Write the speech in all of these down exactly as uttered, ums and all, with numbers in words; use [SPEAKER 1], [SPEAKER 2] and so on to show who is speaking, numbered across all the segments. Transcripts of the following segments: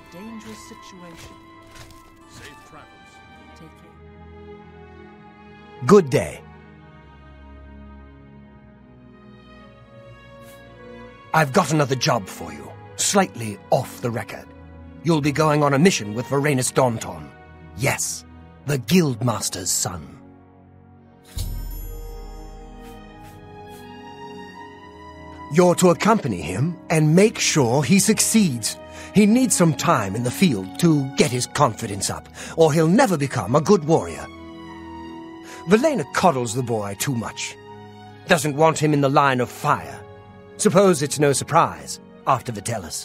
[SPEAKER 1] dangerous situation.
[SPEAKER 2] Safe travels.
[SPEAKER 1] Take care.
[SPEAKER 3] Good day. I've got another job for you, slightly off the record. You'll be going on a mission with Viranus Daunton. Yes, the Guildmaster's son. You're to accompany him and make sure he succeeds. He needs some time in the field to get his confidence up, or he'll never become a good warrior. Velena coddles the boy too much. Doesn't want him in the line of fire. Suppose it's no surprise after Viranus.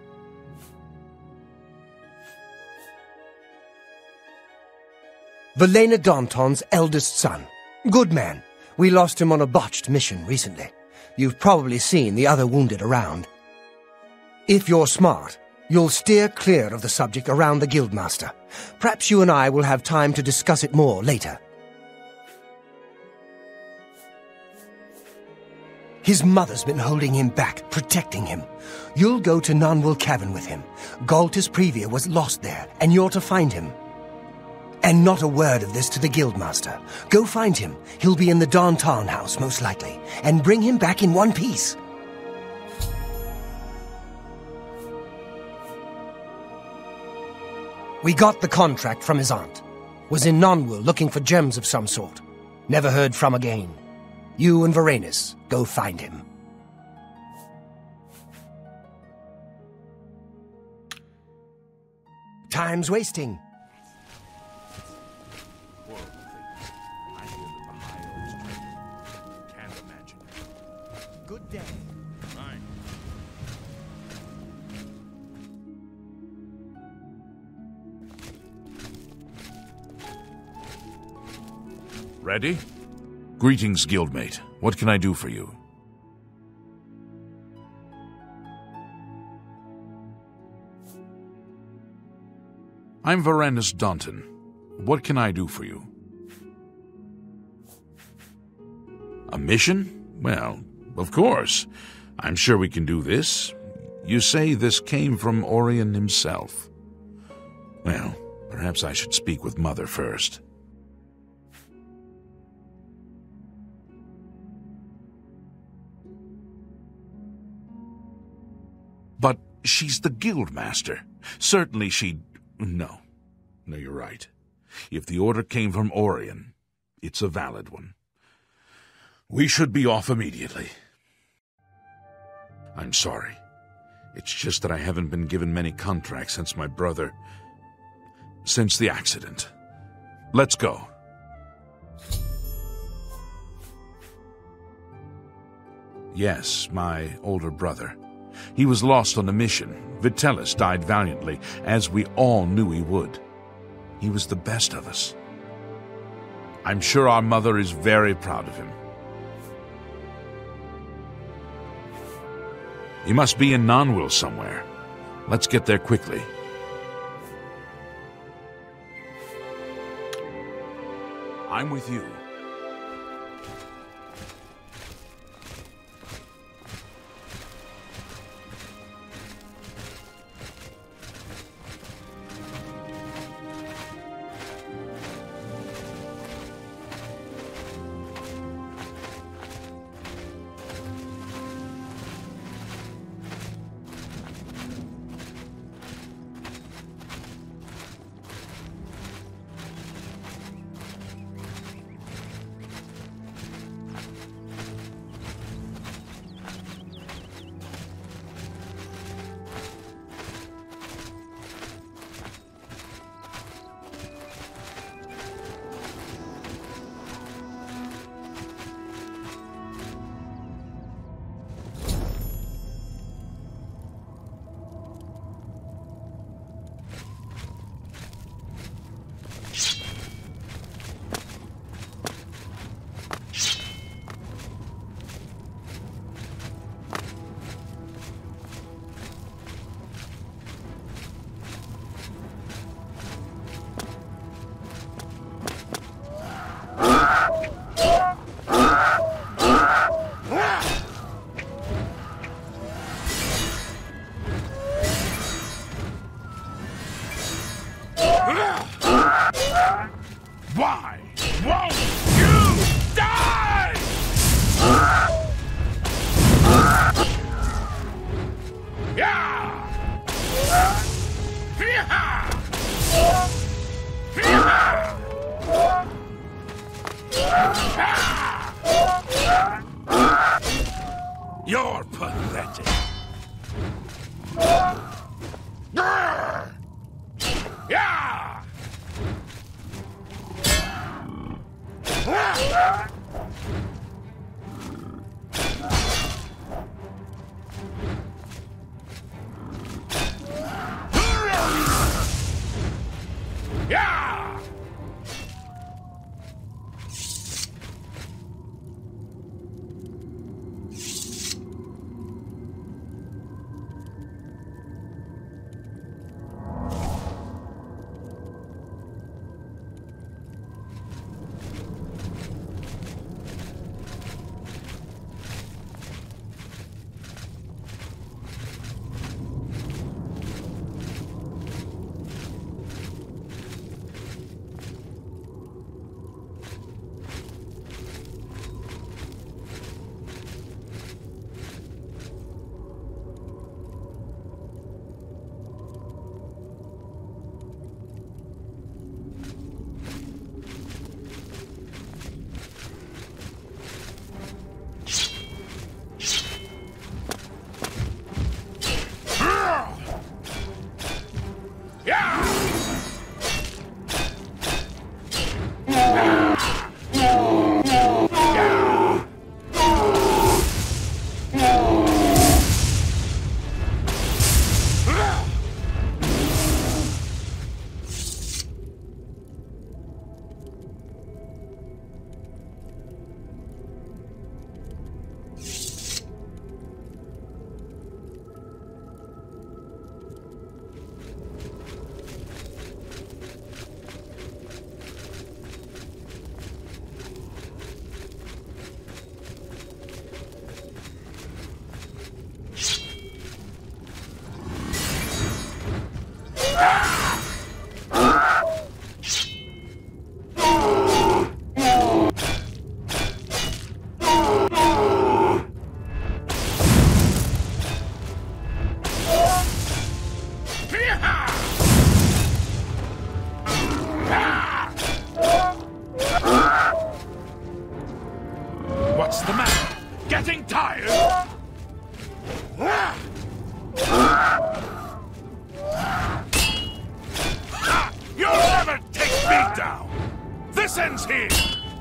[SPEAKER 3] Velena Daunton's eldest son. Good man. We lost him on a botched mission recently. You've probably seen the other wounded around. If you're smart, you'll steer clear of the subject around the Guildmaster. Perhaps you and I will have time to discuss it more later. His mother's been holding him back, protecting him. You'll go to Nonwil Cavern with him. Galtus Previa was lost there, and you're to find him. And not a word of this to the Guildmaster. Go find him. He'll be in the Daunton house, most likely. And bring him back in one piece. We got the contract from his aunt. Was in Nonwil looking for gems of some sort. Never heard from again. You and Viranus, go find him. Time's wasting. Good day.
[SPEAKER 2] Fine.
[SPEAKER 4] Ready? Greetings, guildmate. What can I do for you? I'm Viranus Daunton. What can I do for you? A mission? Well, of course. I'm sure we can do this. You say this came from Orion himself. Well, perhaps I should speak with Mother first. But she's the Guildmaster. Certainly she'd... No. No, you're right. If the order came from Orion, it's a valid one. We should be off immediately. I'm sorry. It's just that I haven't been given many contracts since my brother... since the accident. Let's go. Yes, my older brother. He was lost on a mission. Viranus died valiantly, as we all knew he would. He was the best of us. I'm sure our mother is very proud of him. He must be in Nonwil somewhere. Let's get there quickly. I'm with you. You're pathetic. Yeah! Yeah! What's the matter? Getting tired? You'll never take me down! This ends here!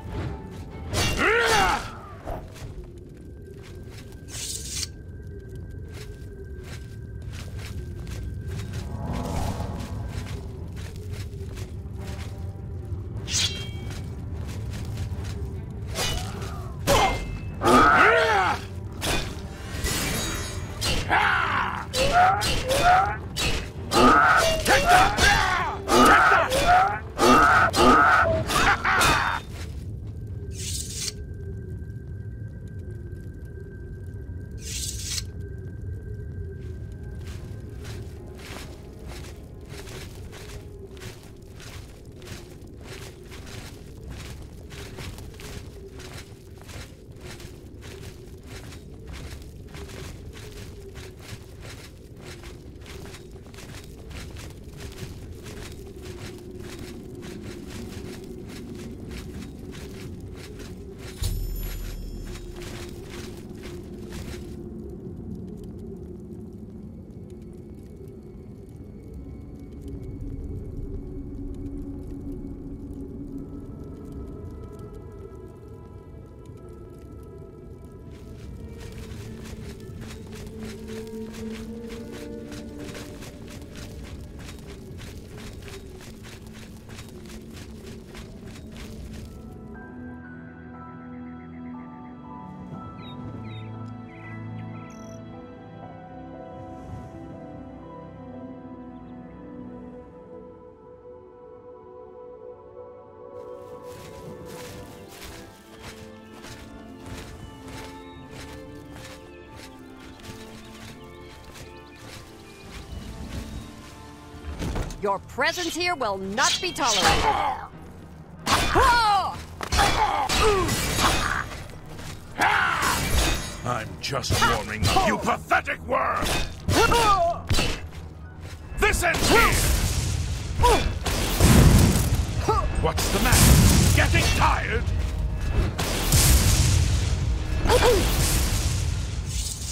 [SPEAKER 5] Your presence here will not be tolerated.
[SPEAKER 4] I'm just warming up, you pathetic worm! This ends here! What's the matter? Getting tired?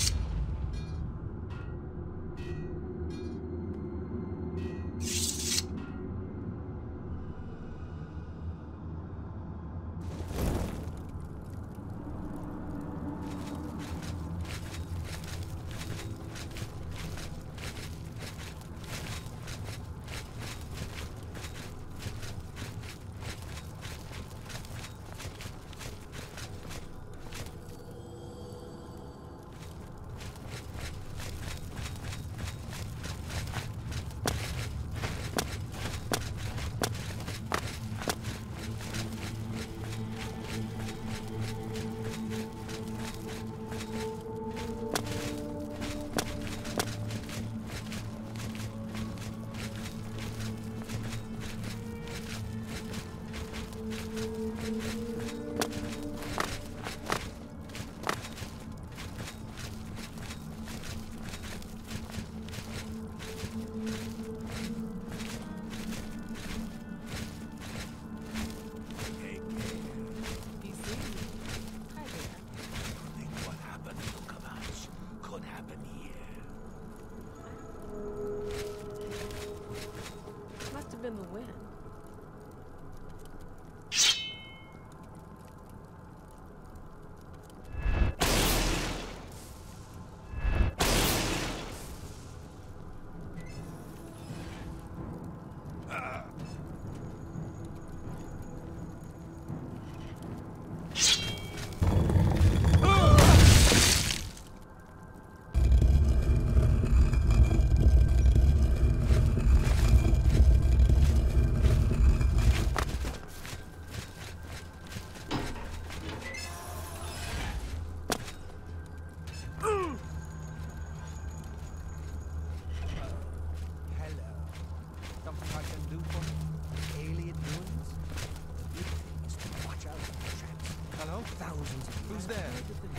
[SPEAKER 6] Who's there?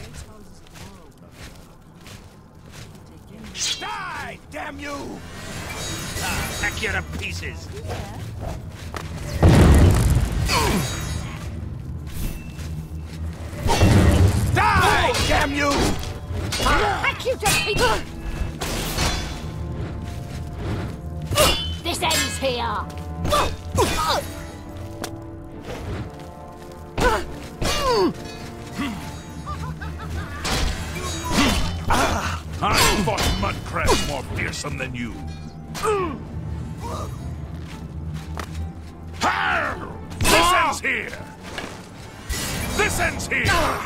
[SPEAKER 7] Die, damn you! Ah, heck you to pieces! Die, damn you!
[SPEAKER 5] Heck you to pieces! This ends here!
[SPEAKER 4] I fought mud crabs more fearsome than you. This ends here! This ends here!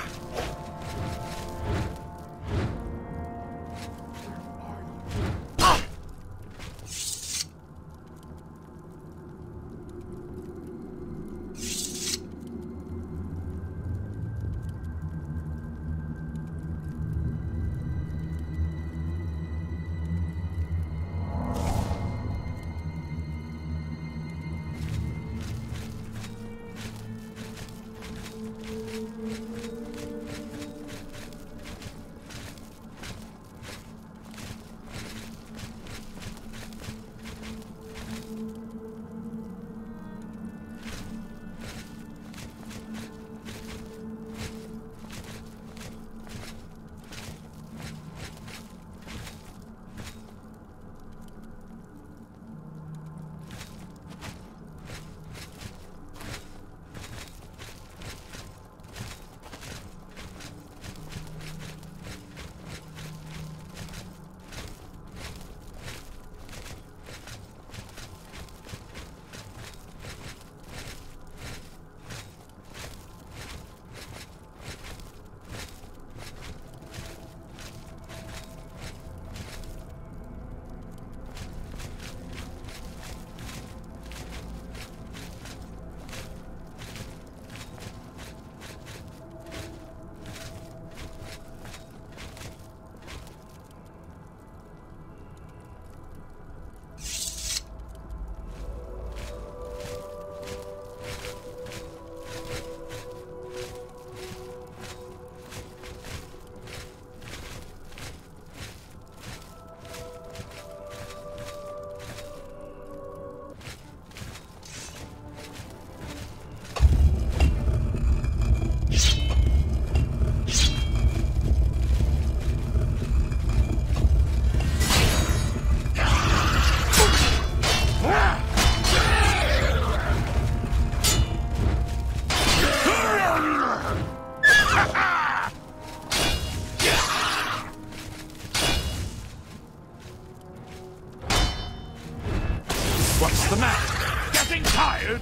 [SPEAKER 4] What's the matter? Getting tired?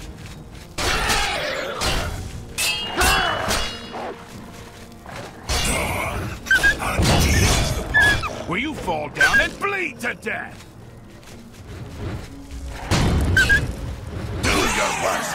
[SPEAKER 4] This is the part where you fall down and bleed to death. Do your worst.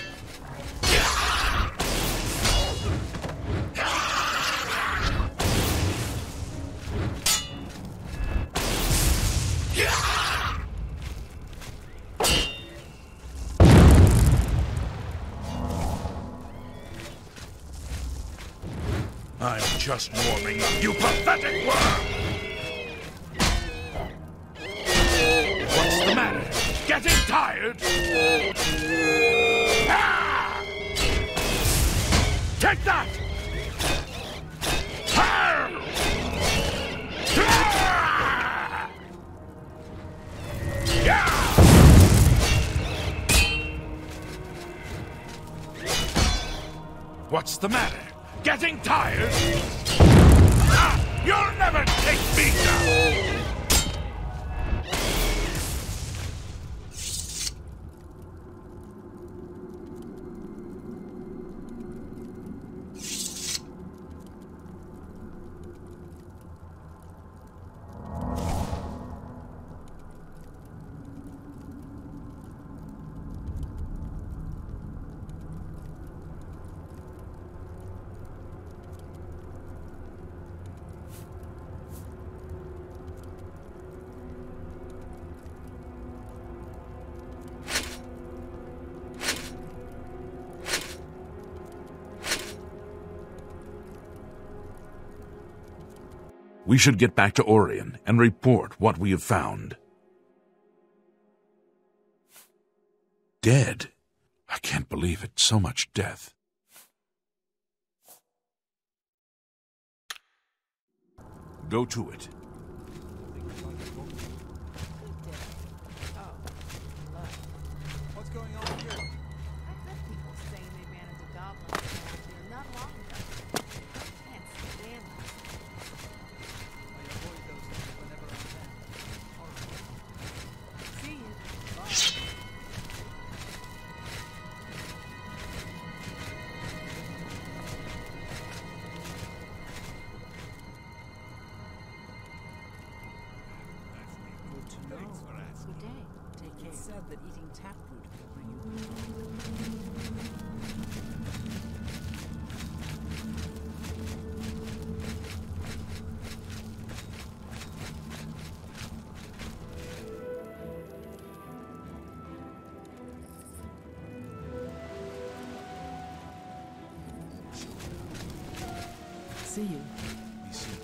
[SPEAKER 4] I'm just warming up, you pathetic worm! What's the matter? Getting tired? Ah! Take that! Ah! Ah! Yeah! What's the matter? Getting tired? Ah, you'll never take me down! We should get back to Orion and report what we have found. Dead? I can't believe it. So much death. Go to it.
[SPEAKER 1] What's going on here?
[SPEAKER 6] I've heard people saying they ran into goblins around here not long ago. I can't stand them.
[SPEAKER 1] I avoid those things whenever I can. Horrible.
[SPEAKER 6] See you. Bye.
[SPEAKER 1] Good to know.
[SPEAKER 2] Thanks for asking.
[SPEAKER 6] Good day.
[SPEAKER 1] Take care. It's said that eating taproot will bring you See you.
[SPEAKER 2] Be soon.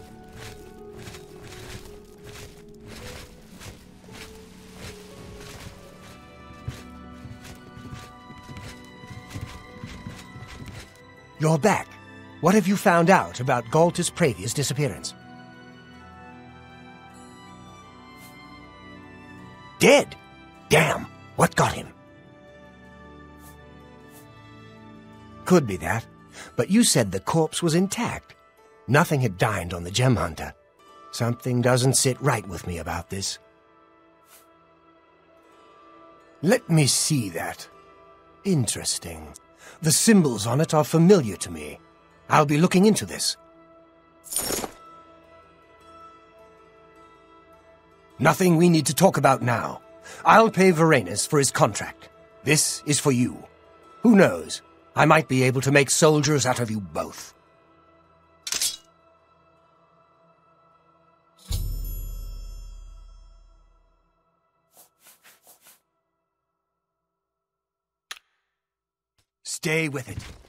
[SPEAKER 3] You're back. What have you found out about Galtus Pravia's disappearance? Dead? Damn, what got him? Could be that, but you said the corpse was intact. Nothing had dined on the gem hunter. Something doesn't sit right with me about this. Let me see that. Interesting. The symbols on it are familiar to me. I'll be looking into this. Nothing we need to talk about now. I'll pay Viranus for his contract. This is for you. Who knows? I might be able to make soldiers out of you both. Stay with it.